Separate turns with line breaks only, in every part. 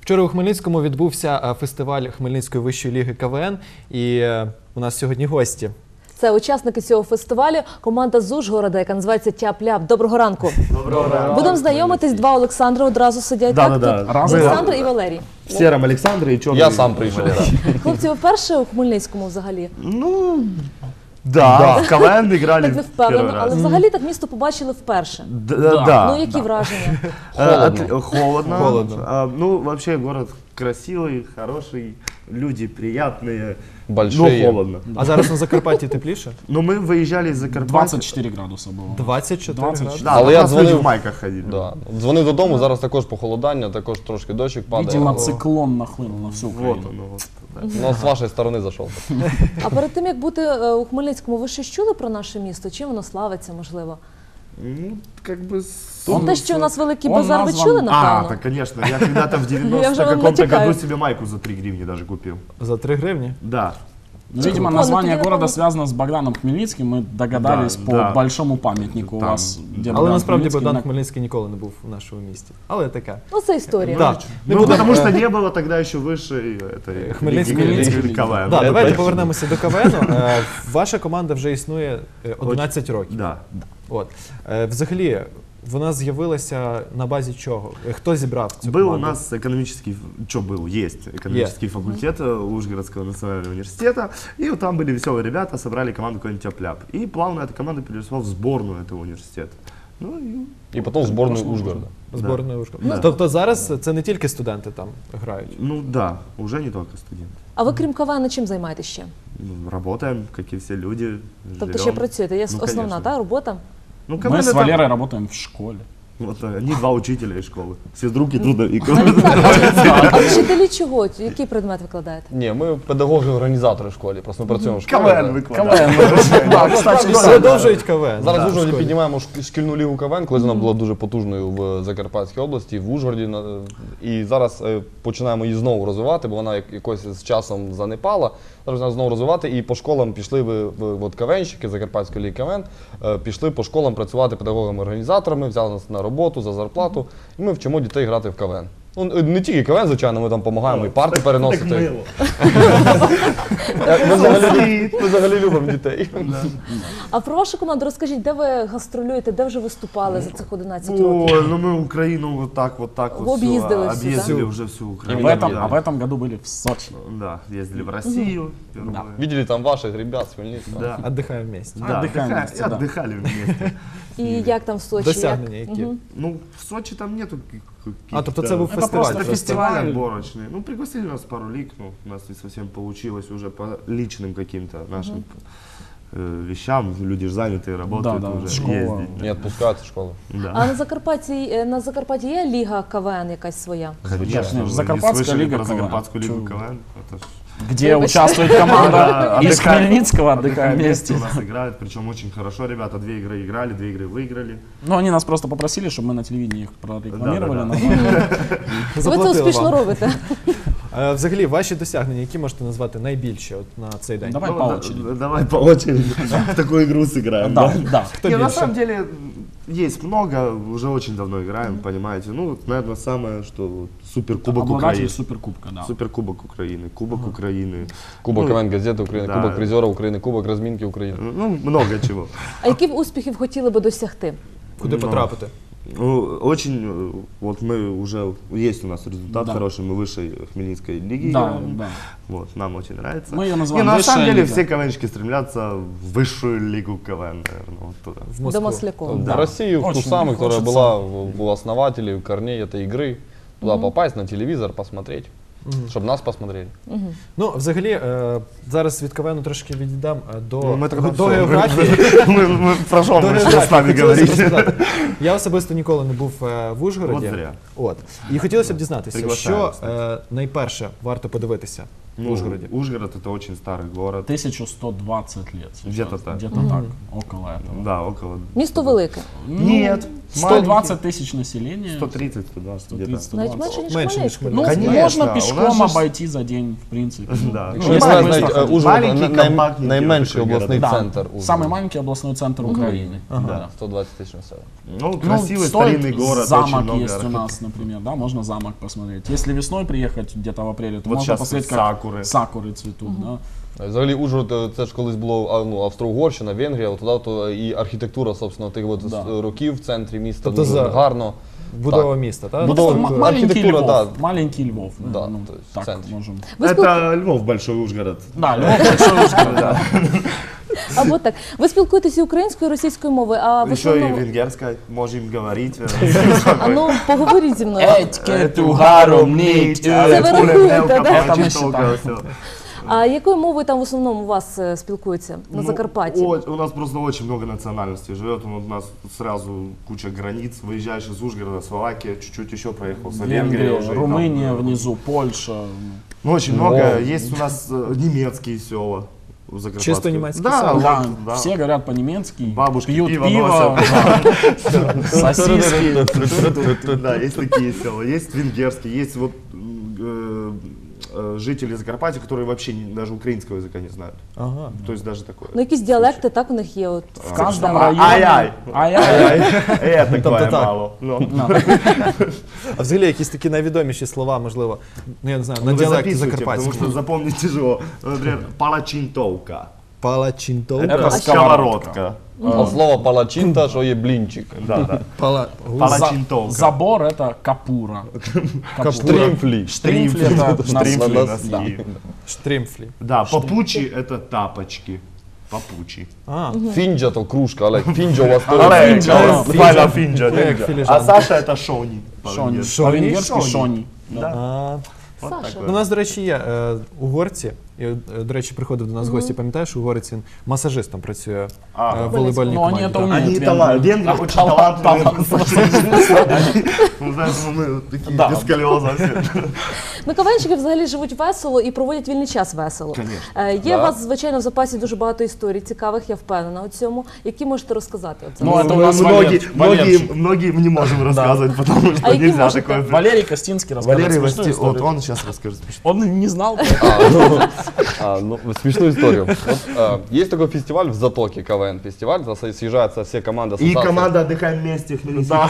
Вчора у Хмельницькому відбувся фестиваль Хмельницької вищої ліги КВН, і у нас сьогодні гості.
Це учасники цього фестивалю, команда з Ужгорода, яка називається Тяп-Ляп. Доброго ранку.
Доброго ранку.
Будемо знайомитись, два Олександри одразу сидять.
Да.
Олександр і Валерій.
Серым Александр и Черный.
Я сам прийшов.
Хлопці, ви вперше у Хмельницькому взагалі?
Ну, да, в КВН играли
Так не впевнено,
первый
але
раз.
взагалі так місто побачили вперше.
Да.
Ну, які враження?
Холодно.
Холодно.
Ну, вообще город красивый, хороший, люди приятные.
Большие.
Но холодно.
А зараз на Закарпатті тепліше?
Но мы выезжали из Закарпатья.
24 градуса було.
24 градуси?
Да,
Але
у
я
нас люди
дзвонив-
в майках ходили.
Да. Дзвонив додому, зараз також похолодання, також трошки дощик падає.
Видимо, циклон нахлинув на всю
Вот
Україну.
оно. Вот, да.
Ну, з вашої сторони зайшов.
А перед тим, як бути у Хмельницькому, ви щось чули про наше місто? Чим воно славиться, можливо?
Ну, как бы...
Ну, те, що у нас великий
он
базар, ви
назван-
чули,
А,
напевно?
так, конечно. Я когда-то в
Я
90
уже вам
каком-то
натекаю.
году себе майку за 3 гривни даже купил.
За 3 гривні?
Да.
Видимо,
Ну,
название
тоді,
города
напевно-
связано с Богданом Хмельницким. Мы догадались
Да,
по
да.
большому памятнику у
Там,
вас, где
Але
Богдан
насправді
Хмельницький
Богдан
на-
Хмельницький ніколи не був у нашому місті. Але таке.
Ну, це історія.
Так.
Ну, потому что не было тогда еще выше этой
Хмельницкой
Хмельницкой
лиги.
КВН.
Да, давайте
точно.
повернемося до КВН. Ваша команда вже існує 11 років.
Да.
От. Взагалі, вона з'явилася на базі чого? Хто зібрав цю
Был
команду?
у нас экономический, что был, есть экономический факультет Ужгородского национального университета, и вот там были веселые ребята, собрали команду какой-нибудь Тяп-Ляп. И плавно эта команда переросла в сборную этого университета. Ну, и,
І потім в зборну Ужгорода.
Зборної Ужгорода.
Да.
Тобто зараз це не тільки студенти там грають.
ну да, уже не только студенты.
А ви, крім КВН, чим займаєтесь ще?
Ну, работаем, как и все люди,
Тобто ще
живем.
працюєте? Є
Ну,
основна
конечно.
та робота?
Ну,
Мы
КВН
с
это-
Валерой работаем в школе.
Вот, они два учителя из школы. Физрук и трудовик.
А вчителі чого? Який предмет викладаєте?
Ні, ми педагоги-організатори в школі, просто ми працюємо в школі.
КВН
да.
выкладываем.
Да, кстати,
Продовжують КВН.
Зараз
Да,
в Ужгороді
школі.
піднімаємо шкільну лігу КВН, колись вона була дуже потужною в Закарпатській області, в Ужгороді. І зараз починаємо її знову розвивати, бо вона якось з часом занепала. Зараз вона знову розвивати, і по школам пішли от КВНщики Закарпатської ліги КВН, пішли по школам працювати педагогами-організаторами, взяли нас на роботу за зарплату, і ми вчимо дітей грати в КВН. Ну, не тільки КВН, звичайно, ми там допомагаємо і парти переносити. Ми взагалі любимо дітей.
А про вашу команду розкажіть, де ви гастролюєте, де вже виступали за цих 11 років?
Ой, ну мы Украину вот так вот
Вы
всю,
объездили всю,
объездили
да?
уже всю
В
Украину.
этом, в этом году были в Сочи.
Да, ездили в Россию впервые.
Видели там ваших ребят з Хмельницького?
Да.
Отдыхаем вместе.
Да,
Отдыхаем вместе, да.
отдыхали вместе.
І як там в Сочі?
Досягнення які?
Ну, в Сочи там нету
А, тобто це був
Это
фестиваль.
просто
Это
просто.
фестиваль
фестиваль.
отборочный. Ну, пригласили нас пару лиг, но у нас не совсем получилось уже по личным каким-то нашим вещам. Люди же занятые, работают
Да,
уже,
школа.
ездить.
Не відпускаються школи.
Да.
А на Закарпатті є ліга КВН якась своя?
Конечно, вы
Закарпатская
не слышали
лига
про
КВН.
Закарпатскую лигу
Чё?
КВН? Это ж
Где участвует команда
Да,
из
отдыхаем.
Хмельницкого, отдыхаем
отдыхаем
вместе.
у нас играют, причем очень хорошо. Ребята 2 игры играли, 2 игры выиграли.
Ну, они нас просто попросили, чтобы мы на телевидении их прорекламировали.
Да-да-да.
нормально.
Ви це
Заплатили
успішно
вам.
робите.
Взагалі, ваші досягнення, які можете назвати найбільші от на цей день?
Давай
Ну,
по
да-
очереди.
Давай по очереди в такую игру сыграем.
Да, да.
Хто
Не, на
більше?
самом деле есть много, уже очень давно играем, понимаете. Ну, вот, наверное, самое, что вот Суперкубок
Обладатель
Украины.
Суперкубка, да.
Суперкубок Украины, Кубок Украины.
Кубок
Ну,
КВН газети України,
да.
Кубок призера України, Кубок розмінки України.
Ну, много чего.
А яких успіхів хотіли би досягти?
Куди
Ну,
потрапити?
Ну, очень, вот мы уже, есть у нас результат
Да.
хороший, мы выше Хмельницкой лиги
Да,
играем.
да.
Вот, нам очень нравится.
Мы ее
Не,
называем
ну, на самом
высшая
деле
лига.
все КВНщики стремятся в высшую лигу КВН, наверное, вот туда.
В
До
Москву.
Маслякова.
В Россию, в ту
Очень
самую, которая
хочется.
была у основателей, у корней этой игры, туда попасть, на телевизор посмотреть, чтобы нас посмотрели.
Ну, взагалі, зараз від КВН трошки відійдам до,
Ну, мы тогда
до
всё,
географії.
Мы про что
До
мы
географії.
с нами
Хотілося б
говорить?
розказати. Я особисто ніколи не був в Ужгороді.
От зря.
От. І хотілося б дізнатися,
Приглашаємо,
що найперше варто подивитися
Ну,
Ужгороде?
Ужгород это очень старый город.
1120 лет сейчас.
Где-то так.
Где-то так, около этого.
Да, около.
Місто велике.
Нет,
120 тысяч населения.
130, 120 где-то.
130,
Навіть
120.
менше, ніж
Менше, ніж
Ну,
Хмельницький.
Конечно,
можно
у
пешком
нас же
обойти за день, в принципе.
Да.
Ну,
Ну,
если
маленький,
быстро
знаете,
ходить.
Ужгород
Маленький,
най-
компактненький
найменший
такой
обласний
Да,
центр Ужгорода.
самый маленький областной центр Украины.
Да.
120 тысяч населения.
Ну,
Ну,
красивый
стоит
старинный город, очень
замок
много
есть у
архитектур.
нас, например, да, можно замок посмотреть. Если весной приехать где-то в апреле, то
Вот
можно
сейчас
посмотреть, как
сакуры.
сакуры цветут, да.
Взагалі Ужгород, це ж колись було Австро-Угорщина, Венгрія, от туди то і архітектура, собственно, тих от
Да.
років в центрі міста
Тобто
дуже
за-
гарно.
Будова міста, так?
Будова-
Просто маленький
архітектура,
Львов,
да.
маленький Львов.
Да,
ну,
то есть в
так
центре.
можем.
Ви
Это Львов, большой Ужгород.
Да, Львов большой Ужгород, да.
Або так. Ви спілкуєтеся і українською, і російською мовою, а в
Еще и
основному...
венгерская, можем говорить.
А ну, поговоріть зі мною.
Етькету гаром нить.
Це ви рахуєте, да?
Це ми считаємо.
А якою мовою там в основному у вас спілкуються на Закарпатті?
У нас просто очень много национальностей живет. У нас сразу куча границ. Выезжаешь из Ужгорода, Словакия, чуть-чуть еще проехал. Венгрия
Венгрия,
уже.
Румыния
там,
внизу, Польша.
Ну, очень много. Есть у нас немецкие села. в Закарпатской.
Чисто немецкие
Да,
села?
вот,
Да,
да.
все говорят по-немецки,
Бабушки
пьют
пиво
пиво,
носят.
да, сосиски.
Да, есть такие села. Есть венгерские, есть вот жители Закарпатья, которые вообще даже украинского языка не знают.
Ага.
То есть даже такое.
Ну, якісь діалекти так у них є. От.
В каждом
Ай-яй.
районе. Ай-яй.
Такое
так.
мало. Ну.
А взагалі якісь такі найвідоміші слова, можливо, ну я не знаю, на
Ну, вы
діалекті
записывайте, потому
закарпатському.
что запомнить тяжело. Например, палачинтовка.
Палачинтов.
Это
Сковородка.
А слово палачинта, що є блінчик.
Да, да. Палачинтовка.
Забор это капура.
Штрімфлі.
Штримфли это
Штримфли,
носки.
носки.
Штримфлі.
Да, попучи это тапочки. Попучи.
А,
Фінджа то кружка, Олег. Фінджа у вас то.
Олег, Финджа.
Финджа, финджа.
Як
А
філіжанка.
Саша это шони.
Шони.
по-венгерски.
По-венгерски шони.
Да.
а.
Вот
Саша.
такое.
Ну, у нас, до речі, є угорці. І, до речі, приходив до нас гості, пам'ятаєш, угорець він масажистом працює в волейбольній
Ну, они
команді.
это
так.
умеют.
Они
венгры.
талантливые, венгры очень талантливые. Ну, знаешь, мы такие
Да.
без колеса все.
Ну, кавенчики взагалі живуть весело і проводять вільний час весело.
Конечно.
Є
Да.
у вас, звичайно, в запасі дуже багато історій цікавих, я впевнена у цьому. Які можете розказати? От
Ну,
зараз?
это у нас Валерчик.
Многие не можем рассказывать, потому
А
что
какие
нельзя
можете?
такое.
Валерий Костинский рассказывает
Валерий
смешную
Васти, вот
историю.
он сейчас расскажет.
Он не знал.
Ну, смешную историю. Вот, есть такой фестиваль в Затоке, КВН фестиваль, туда съезжаются все команды
И
ассоциации.
команда «Отдыхаем вместе»
Да.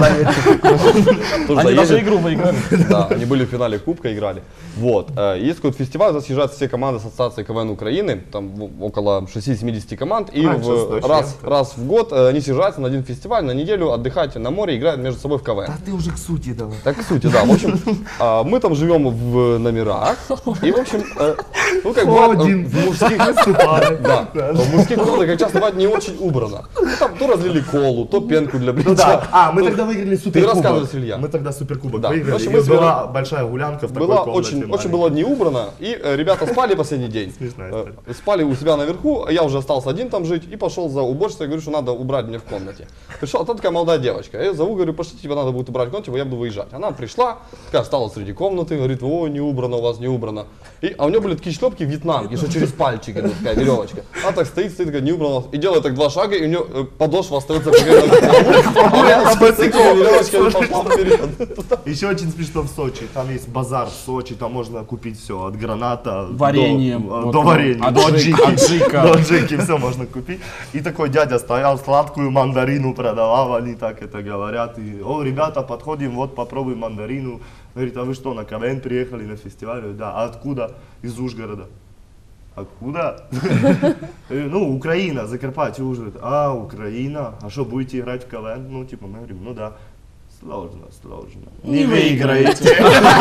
Тоже
Они даже
заедет.
игру выиграли.
Да, они были в финале Кубка, играли. Вот. Есть какой-то фестиваль, туда съезжаются все команды Ассоциации КВН Украины, там около 60-70 команд, и
Раньше 100
раз в год они съезжаются на один фестиваль, на неделю отдыхать на море, играют между собой в КВН.
А ты уже к сути давай.
Так, к сути, да. В общем, мы там живем в номерах, и, в общем, ну, как бывает,
Один.
в мужских... Да, в мужских комнатах, как часто бывает, не очень убрано. Ну, там то разлили колу, то пенку для
Ну
бритья.
да. А, мы тогда выиграли суперкубок.
рассказывай, Илья.
Мы тогда суперкубок
Да. В
выиграли.
общем,
И
мы с
была
Валей-
большая гулянка в такой
Было
комнате.
очень
маленькой.
было не убрано, и ребята спали последний день.
Смешная история.
Спали у себя наверху, а я уже остался один там жить, и пошел за уборщицей, говорю, что надо убрать мне в комнате. Пришел, а там такая молодая девочка, я ее зову, говорю, пошли, тебе надо будет убрать в комнате, я буду выезжать. Она пришла, такая встала среди комнаты, говорит, о, не убрано, у вас не убрано. А у нее были такие шлепки вьетнамки, что через пальчики, вот такая веревочка. Она так стоит, такая, не убрано, и делает так 2 шага, и у нее подошва остается примерно к полу, а я с мотоциклом веревочкой пошла вперед.
Еще очень смешно в Сочи. Там есть базар в Сочи, там можно купить все от граната
Варенье.
до варенья, до аджики.
Аджика.
До аджики все можно купить. И такой дядя стоял, сладкую мандарину продавал, они так это говорят. И, о, ребята, подходим, вот попробуем мандарину. Говорит, а вы что, на КВН приехали на фестиваль? Говорю, да. А откуда? Из Ужгорода. Откуда? Ну, Украина, Закарпатье, Ужгород. А, Украина. А что, будете играть в КВН? Ну, типа, мы говорим, ну да. Сложно. Не выиграете.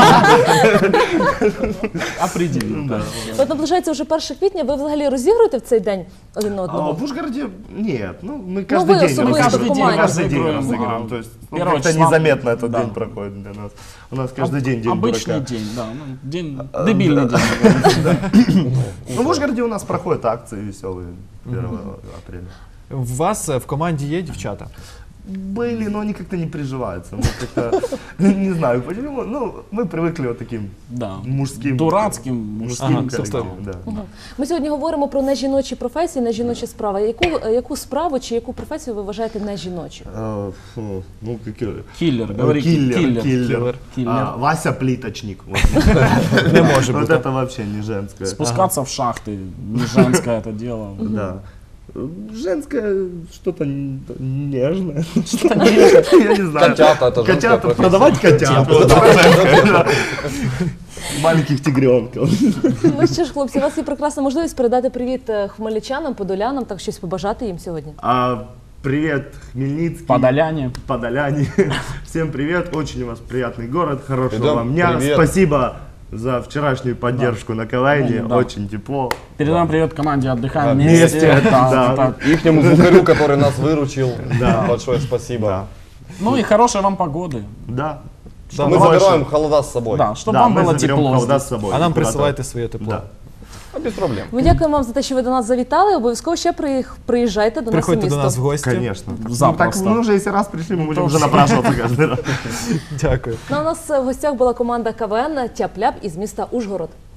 Определил. Да.
От наближається вже 1 квітня, ви взагалі розігруєте в цей день один
А
одного?
в Ужгороде нет. Ну, мы
вы
каждый день
особисто
разыгрываем.
в команде.
Каждый день
разыгрываем.
разыгрываем. То есть ну,
Первое
как-то
числа.
незаметно этот
Да.
день проходит для нас. У нас каждый день день
Обычный
дурака.
день, да. Ну, день, дебильный день.
Ну, в Ужгороде у нас проходят акции веселые 1 апреля.
У вас в команді є дівчата?
были, но они как-то не приживаются. Мы как-то, не знаю почему, ну, мы привыкли вот таким
Да.
мужским.
Дурацким,
мужским
мужским.
коллективом, да.
Ми сьогодні говоримо про нежіночі професії, нежіночі справи. Яку справу чи яку професію ви вважаєте нежіночою?
Ну, какие?
Киллер, говори,
Киллер.
Киллер.
Вася плиточник. Вот.
Не може
Вот
бути.
это вообще не женское.
Спускаться в шахты, не женское это дело.
Да. Женское что-то нежное.
Что-то нежное.
Я не знаю.
Котята, это женская
Котята,
профессия.
продавать котят. Вот это женское, да. Маленьких тигренков.
Ну що ж, хлопці, у вас є прекрасна можливість передати привіт хмельничанам, подолянам, так щось побажати їм сьогодні.
Привет, Хмельницкий.
Подоляне.
Подоляне. Всем привет. Очень у вас приятный город. Хорошего
Передам
вам дня.
привет.
Спасибо за вчерашнюю поддержку на КВН.
Да.
Очень тепло.
Передам привет команде «Отдыхаем
Да,
вместе».
вместе,
Да,
да.
это-
Ихнему звукарю, который нас выручил.
Да.
Большое спасибо.
Да.
Ну и хорошей вам погоды.
Да.
Мы
Больше.
забираем холода с собой.
Да, чтобы
Да,
вам
мы
было
заберем
тепло.
холода
здесь.
с собой.
А нам
Куда-то.
присилайте своє тепло.
Да.
А без проблем.
Ми дякуємо вам за те, що ви до нас завітали. Обов'язково ще приїжджайте до нас у
Приходьте
місто.
до нас в гості.
Конечно.
Запросто.
Ну, так мы уже если раз пришли, мы будем уже напрашиваться каждый раз.
Дякую.
Ну, а у нас в гостях була команда КВН «Тяп-ляп» із міста Ужгород.